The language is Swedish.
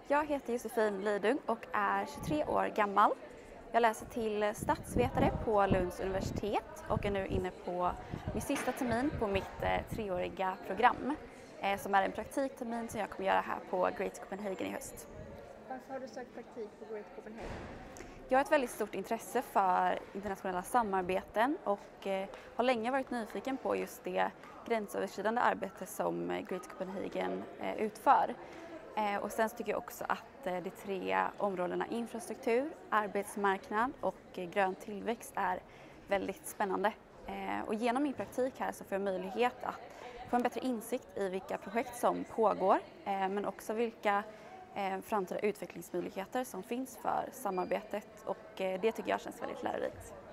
Jag heter Josefin Lidung och är 23 år gammal. Jag läser till statsvetare på Lunds universitet och är nu inne på min sista termin på mitt treåriga program som är en praktiktermin som jag kommer göra här på Great Copenhagen i höst. Varför har du sökt praktik på Great Copenhagen? Jag har ett väldigt stort intresse för internationella samarbeten och har länge varit nyfiken på just det gränsöverskridande arbete som Great Copenhagen utför. Och sen tycker jag också att de tre områdena infrastruktur, arbetsmarknad och grön tillväxt är väldigt spännande. Och genom min praktik här så får jag möjlighet att få en bättre insikt i vilka projekt som pågår men också vilka framtida utvecklingsmöjligheter som finns för samarbetet och det tycker jag känns väldigt lärorikt.